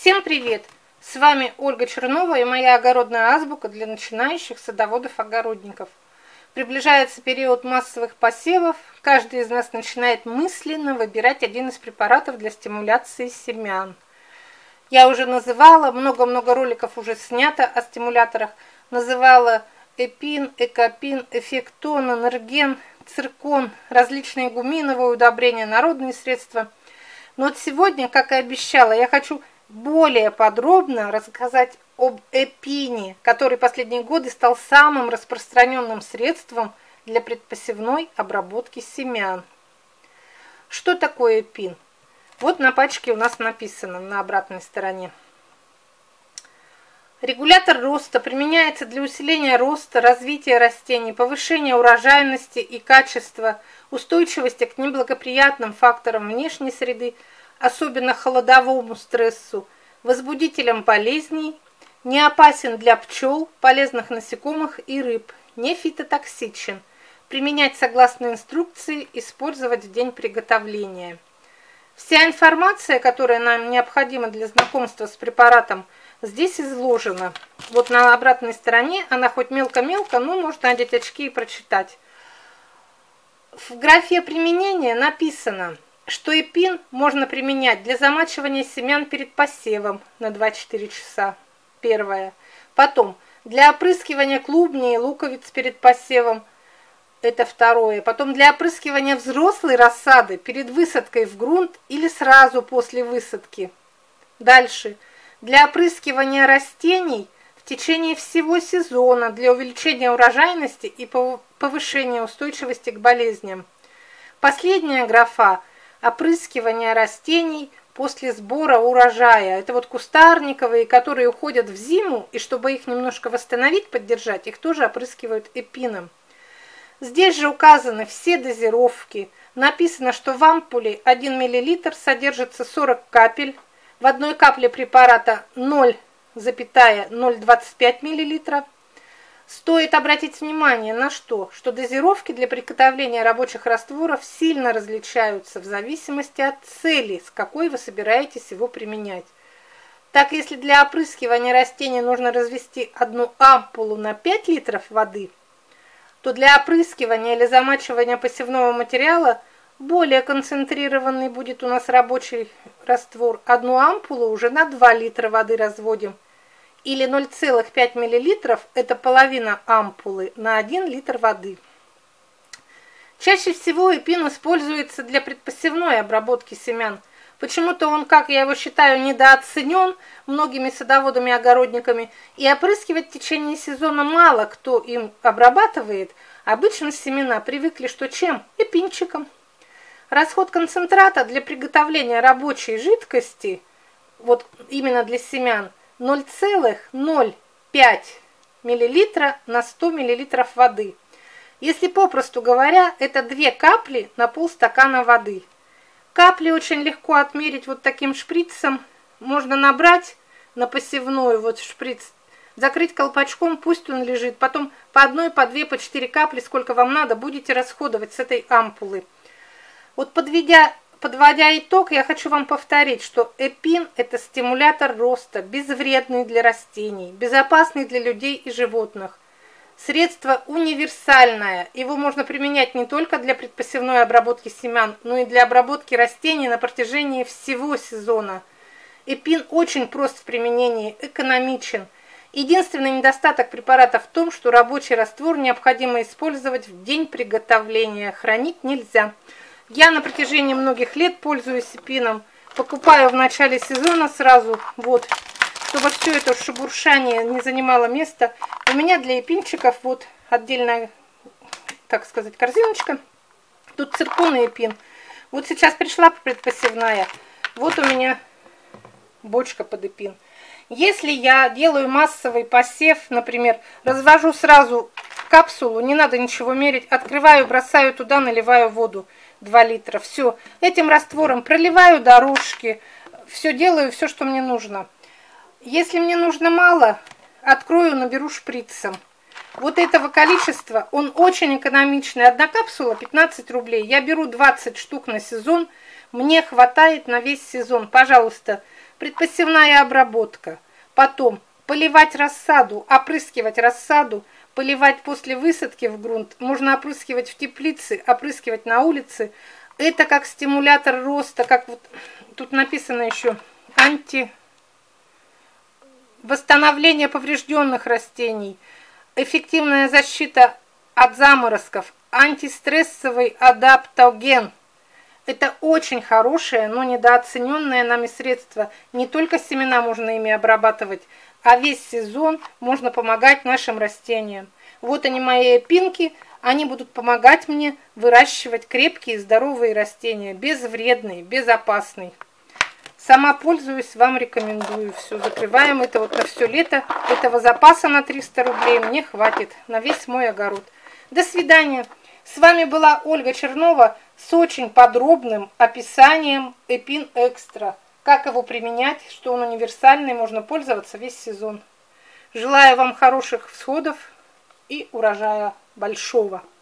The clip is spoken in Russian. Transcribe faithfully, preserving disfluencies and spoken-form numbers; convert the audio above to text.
Всем привет! С вами Ольга Чернова и моя огородная азбука для начинающих садоводов-огородников. Приближается период массовых посевов. Каждый из нас начинает мысленно выбирать один из препаратов для стимуляции семян. Я уже называла, много-много роликов уже снято о стимуляторах. Называла эпин, экопин, эффектон, энерген, циркон, различные гуминовые удобрения, народные средства. Но вот сегодня, как и обещала, я хочу более подробно рассказать об эпине, который последние годы стал самым распространенным средством для предпосевной обработки семян. Что такое эпин? Вот на пачке у нас написано на обратной стороне. Регулятор роста применяется для усиления роста, развития растений, повышения урожайности и качества, устойчивости к неблагоприятным факторам внешней среды, особенно холодовому стрессу, возбудителям болезней, не опасен для пчел, полезных насекомых и рыб, не фитотоксичен. Применять согласно инструкции, использовать в день приготовления. Вся информация, которая нам необходима для знакомства с препаратом, здесь изложена. Вот на обратной стороне она хоть мелко-мелко, но можно надеть очки и прочитать. В графе применения написано, что эпин можно применять для замачивания семян перед посевом на два-четыре часа. Первое. Потом для опрыскивания клубней и луковиц перед посевом. Это второе. Потом для опрыскивания взрослой рассады перед высадкой в грунт или сразу после высадки. Дальше. Для опрыскивания растений в течение всего сезона для увеличения урожайности и повышения устойчивости к болезням. Последняя графа – опрыскивание растений после сбора урожая. Это вот кустарниковые, которые уходят в зиму, и чтобы их немножко восстановить, поддержать, их тоже опрыскивают эпином. Здесь же указаны все дозировки. Написано, что в ампуле один миллилитр содержится сорок капель. В одной капле препарата ноль целых ноль двадцать пять миллилитров. Стоит обратить внимание на что? Что дозировки для приготовления рабочих растворов сильно различаются в зависимости от цели, с какой вы собираетесь его применять. Так, если для опрыскивания растений нужно развести одну ампулу на пять литров воды, то для опрыскивания или замачивания посевного материала более концентрированный будет у нас рабочий раствор. Одну ампулу уже на два литра воды разводим. Или ноль целых пять миллилитров – это половина ампулы на один литр воды. Чаще всего эпин используется для предпосевной обработки семян. Почему-то он, как я его считаю, недооценен многими садоводами и огородниками, и опрыскивать в течение сезона мало кто им обрабатывает. Обычно семена привыкли, что чем? Эпинчиком. Расход концентрата для приготовления рабочей жидкости, вот именно для семян, ноль целых ноль пять миллилитра на сто миллилитров воды. Если попросту говоря, это две капли на полстакана воды. Капли очень легко отмерить вот таким шприцем. Можно набрать на посевную вот шприц, закрыть колпачком, пусть он лежит. Потом по одной, по две, по четыре капли, сколько вам надо, будете расходовать с этой ампулы. Вот подведя, подводя итог, я хочу вам повторить, что эпин – это стимулятор роста, безвредный для растений, безопасный для людей и животных. Средство универсальное, его можно применять не только для предпосевной обработки семян, но и для обработки растений на протяжении всего сезона. Эпин очень прост в применении, экономичен. Единственный недостаток препарата в том, что рабочий раствор необходимо использовать в день приготовления, хранить нельзя. Я на протяжении многих лет пользуюсь эпином, покупаю в начале сезона сразу, вот, чтобы все это шебуршание не занимало места. У меня для эпинчиков вот отдельная, так сказать, корзиночка. Тут циркон и эпин. Вот сейчас пришла предпосевная, вот у меня бочка под эпин. Если я делаю массовый посев, например, развожу сразу капсулу, не надо ничего мерить, открываю, бросаю туда, наливаю воду. два литра. Все. Этим раствором проливаю дорожки. Все делаю, все, что мне нужно. Если мне нужно мало, открою, наберу шприцем. Вот этого количества, он очень экономичный. Одна капсула пятнадцать рублей. Я беру двадцать штук на сезон. Мне хватает на весь сезон. Пожалуйста, Предпосевная обработка. Потом поливать рассаду, опрыскивать рассаду, поливать после высадки в грунт. Можно опрыскивать в теплице, опрыскивать на улице. Это как стимулятор роста, как вот тут написано еще анти... восстановление поврежденных растений, эффективная защита от заморозков, антистрессовый адаптоген. Это очень хорошее, но недооцененное нами средство. Не только семена можно ими обрабатывать, а весь сезон можно помогать нашим растениям. Вот они, мои эпинки, они будут помогать мне выращивать крепкие здоровые растения, безвредные, безопасные. Сама пользуюсь, вам рекомендую. Все, закрываем это вот на все лето. Этого запаса на триста рублей мне хватит на весь мой огород. До свидания. С вами была Ольга Чернова с очень подробным описанием Эпин Экстра. Как его применять, что он универсальный, можно пользоваться весь сезон. Желаю вам хороших всходов и урожая большого.